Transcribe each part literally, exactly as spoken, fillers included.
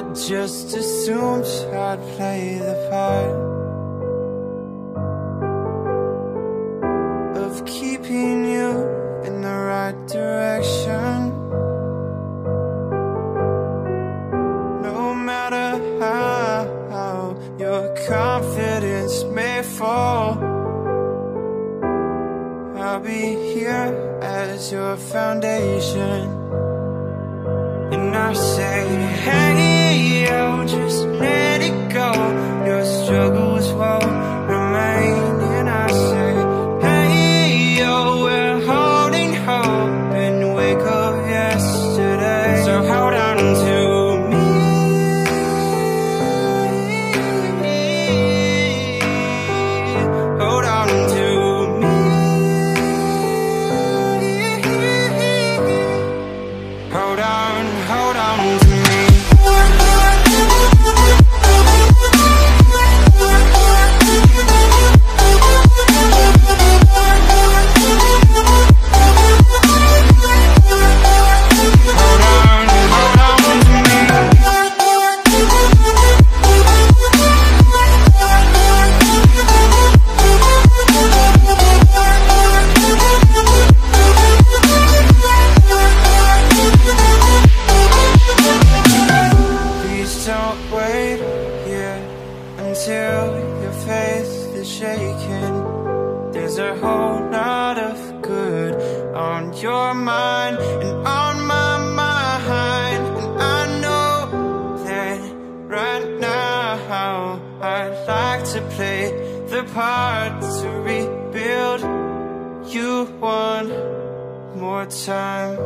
just assumed I'd play the part of keeping you in the right direction. No matter how your confidence may fall, I'll be here as your foundation. And I say, hey, yo, just let it go. Your struggles won't remain. And I say, hey, yo, we're holding hope and wake up yesterday. So hold on to me, hold on to me, hold on, hold on to me. Until your faith is shaken. There's a whole lot of good on your mind and on my mind. And I know that right now I'd like to play the part to rebuild you one more time.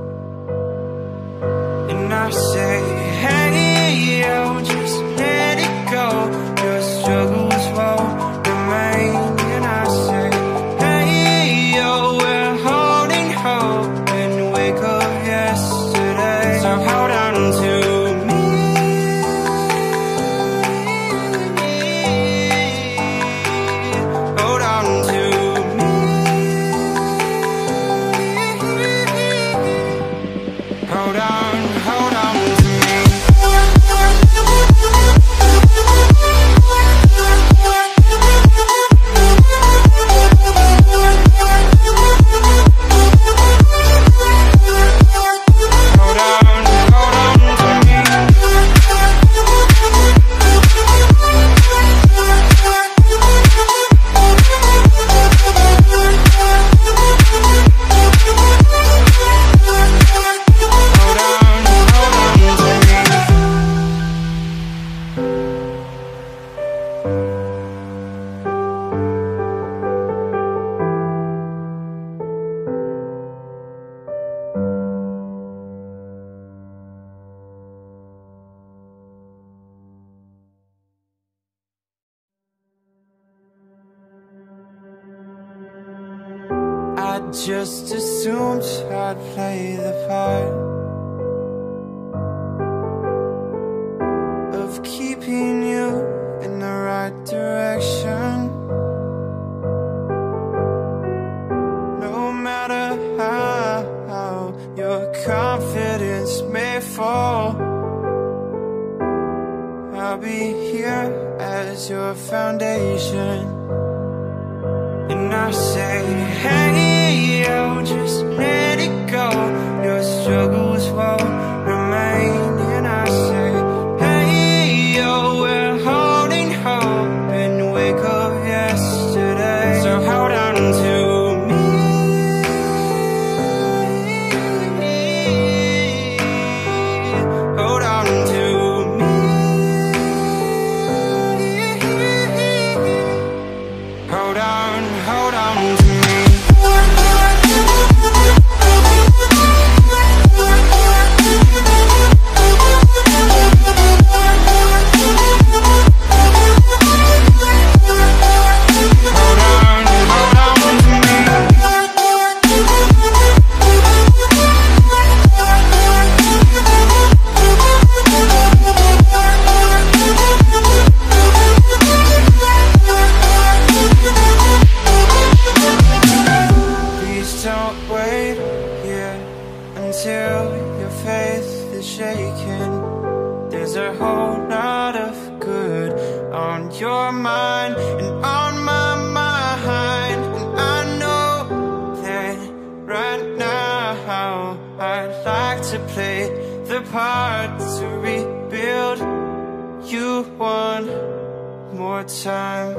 And I say, hey, yo, just let it go. Your struggles won't remain. And I say, hey, yo, we're holding hope and wake up yesterday. So hold on to me, hold on to me, hold on, hold on to me. I just assumed I'd play the part of keeping you in the right direction. No matter how your confidence may fall, I'll be here as your foundation. And I say, hey, yo, just let it go. Your struggles won't remain. And I say, hey, yo, we're holding hope and wake up yesterday. So hold on to me, hold on to me, hold on, hold on to me. there's a whole lot of good on your mind and on my mind. And I know that right now I'd like to play the part to rebuild you one more time.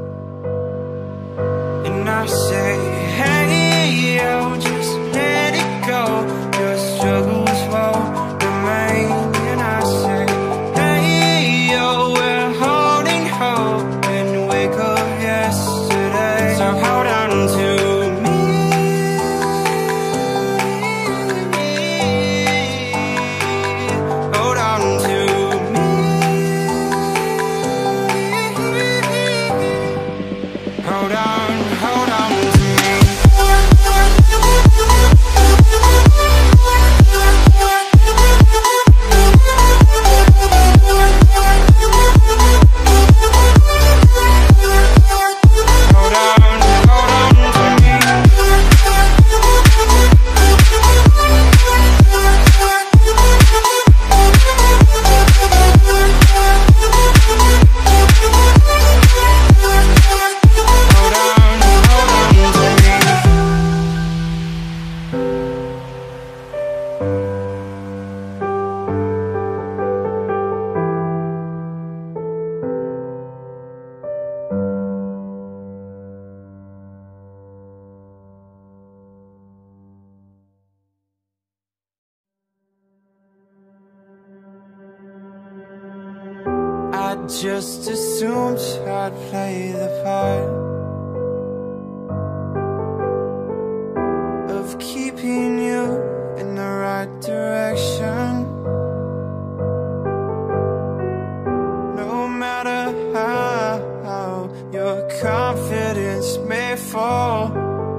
And I say, hey, oh, just let it go. Your struggles won't remain. And I say, hey, oh, we're holding hope and wake up yesterday. So hold on to me. Hold on to me. Hold on, hold on to me. Hold on, hold on to me. Hold on, hold on to me. I just assumed I'd play the part of keeping you in the right direction. No matter how your confidence may fall,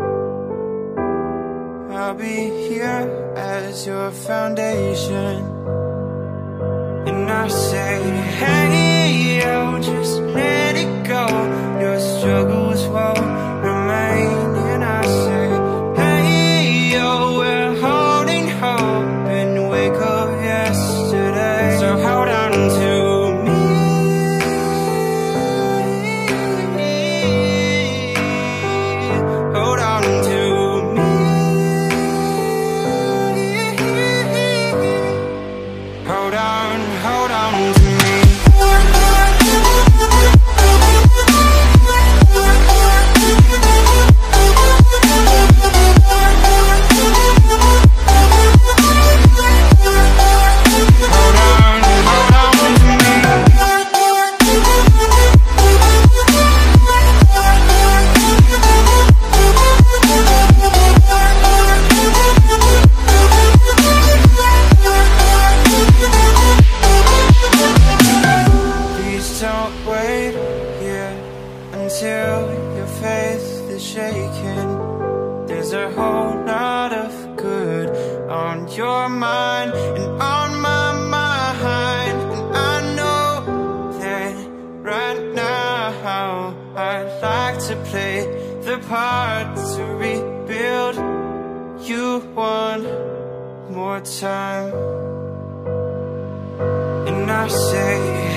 I'll be here as your foundation. And I say, hey, oh, just let it go. Your struggles won't remain. And I say, hey, oh, we're holding hope and wake up yesterday. So hold on to me. Hold on to me. Hold on, hold on to me. Until your faith is shaken, there's a whole lot of good on your mind and on my mind. And I know that right now I'd like to play the part to rebuild you one more time. And I say,